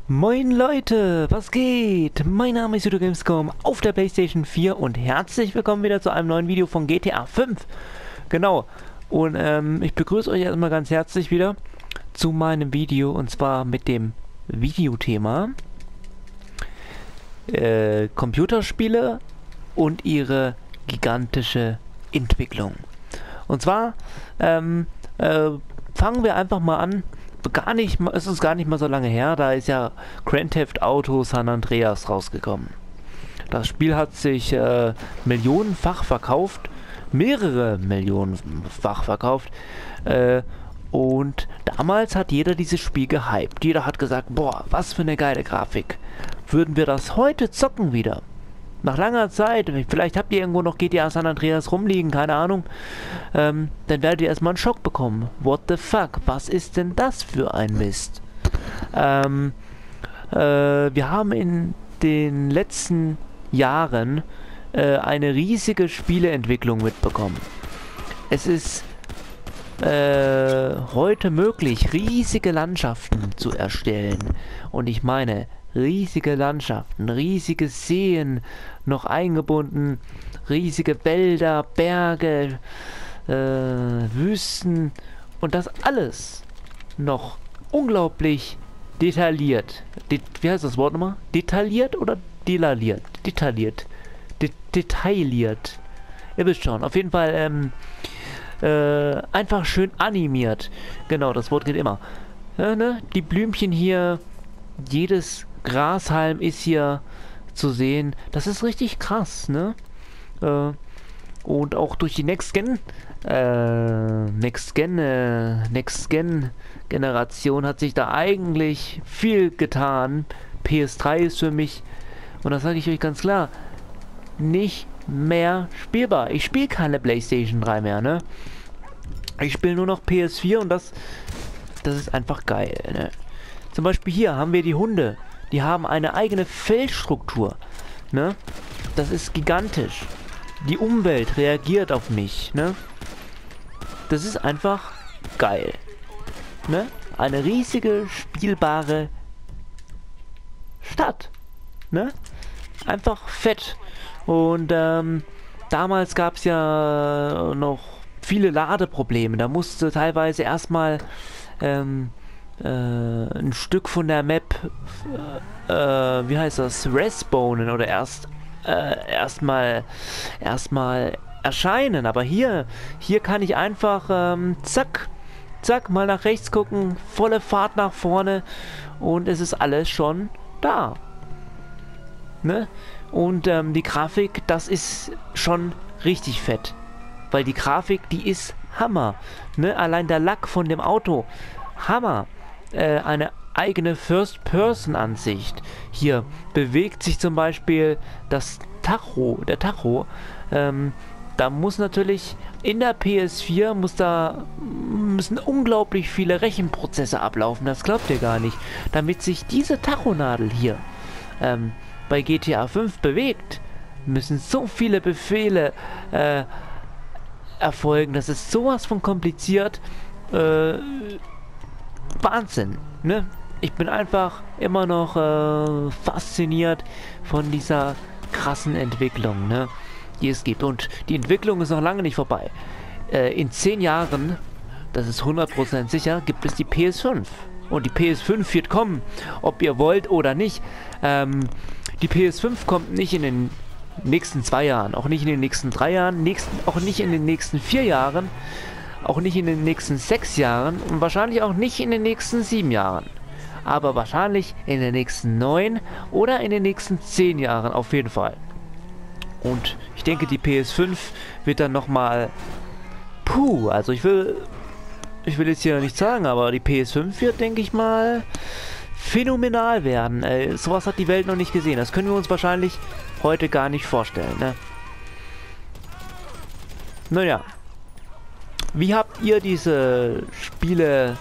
Moin Leute, was geht? Mein Name ist Judo Gamescom auf der PlayStation 4 und herzlich willkommen wieder zu einem neuen Video von GTA 5. Genau, und ich begrüße euch erstmal ganz herzlich wieder zu meinem Video und zwar mit dem Videothema Computerspiele und ihre gigantische Entwicklung. Und zwar fangen wir einfach mal an. Es ist gar nicht mal so lange her, da ist ja Grand Theft Auto San Andreas rausgekommen. Das Spiel hat sich millionenfach verkauft, mehrere Millionenfach verkauft, und damals hat jeder dieses Spiel gehypt. Jeder hat gesagt, boah, was für eine geile Grafik. Würden wir das heute zocken wieder? Nach langer Zeit, vielleicht habt ihr irgendwo noch GTA San Andreas rumliegen, keine Ahnung, dann werdet ihr erstmal einen Schock bekommen. What the fuck? Was ist denn das für ein Mist? Wir haben in den letzten Jahren eine riesige Spieleentwicklung mitbekommen. Es ist heute möglich, riesige Landschaften zu erstellen. Und ich meine, riesige Landschaften, riesige Seen noch eingebunden, riesige Wälder, Berge, Wüsten und das alles noch unglaublich detailliert. Wie heißt das Wort nochmal? Detailliert oder delaliert? Detailliert. Detailliert. Ihr wisst schon, auf jeden Fall einfach schön animiert. Genau, das Wort geht immer. Ne? Die Blümchen hier, jedes Grashalm ist hier zu sehen. Das ist richtig krass, ne? Und auch durch die Next-Gen-Generation hat sich da eigentlich viel getan. PS3 ist für mich, und das sage ich euch ganz klar, nicht mehr spielbar. Ich spiele keine PlayStation 3 mehr, ne? Ich spiele nur noch PS4 und das ist einfach geil, ne? Zum Beispiel hier haben wir die Hunde. Die haben eine eigene Fellstruktur, ne? Das ist gigantisch. Die Umwelt reagiert auf mich, ne? Das ist einfach geil, ne? Eine riesige, spielbare Stadt, ne? Einfach fett. Und damals gab es ja noch viele Ladeprobleme. Da musste teilweise erstmal ein Stück von der Map, wie heißt das, respawnen oder erstmal erscheinen. Aber hier kann ich einfach zack, mal nach rechts gucken, volle Fahrt nach vorne und es ist alles schon da. Ne? Und die Grafik, das ist schon richtig fett. Weil die Grafik, die ist Hammer. Ne? Allein der Lack von dem Auto, Hammer. Eine eigene First-Person-Ansicht. Hier bewegt sich zum Beispiel der Tacho. Da muss natürlich in der PS4 müssen unglaublich viele Rechenprozesse ablaufen. Das glaubt ihr gar nicht. Damit sich diese Tachonadel hier bei GTA 5 bewegt, müssen so viele Befehle erfolgen. Das ist sowas von kompliziert. Wahnsinn, ne? Ich bin einfach immer noch fasziniert von dieser krassen Entwicklung, ne, die es gibt. Und die Entwicklung ist noch lange nicht vorbei. In 10 Jahren, das ist 100% sicher, gibt es die PS5. Und die PS5 wird kommen, ob ihr wollt oder nicht. Die PS5 kommt nicht in den nächsten 2 Jahren, auch nicht in den nächsten 3 Jahren, auch nicht in den nächsten 4 Jahren, auch nicht in den nächsten 6 Jahren und wahrscheinlich auch nicht in den nächsten 7 Jahren. Aber wahrscheinlich in den nächsten 9 oder in den nächsten 10 Jahren auf jeden Fall. Und ich denke, die PS5 wird dann nochmal... also ich will jetzt hier nicht sagen, aber die PS5 wird, denke ich mal, phänomenal werden. Sowas hat die Welt noch nicht gesehen. Das können wir uns wahrscheinlich heute gar nicht vorstellen, ne? Naja. Wie habt ihr diese Spiele,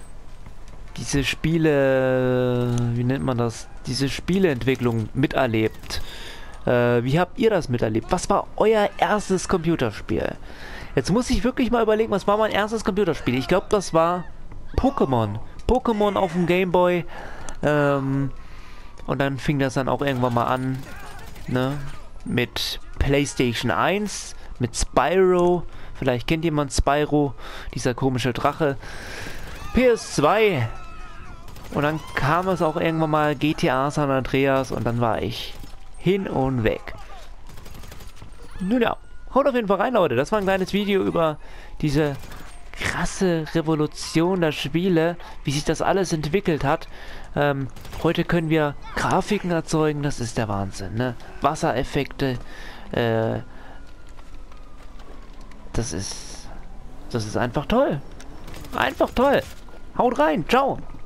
wie nennt man das? Diese Spieleentwicklung miterlebt? Wie habt ihr das miterlebt? Was war euer erstes Computerspiel? Jetzt muss ich wirklich mal überlegen, was war mein erstes Computerspiel? Ich glaube, das war Pokémon. Pokémon auf dem Game Boy. Und dann fing das dann auch irgendwann mal an, ne? Mit PlayStation 1, mit Spyro. Vielleicht kennt jemand Spyro, dieser komische Drache. PS2. Und dann kam es auch irgendwann mal GTA San Andreas und dann war ich hin und weg. Nun ja, haut auf jeden Fall rein, Leute. Das war ein kleines Video über diese krasse Revolution der Spiele, wie sich das alles entwickelt hat. Heute können wir Grafiken erzeugen, das ist der Wahnsinn, ne? Wassereffekte, das ist einfach toll. Einfach toll. Haut rein, ciao.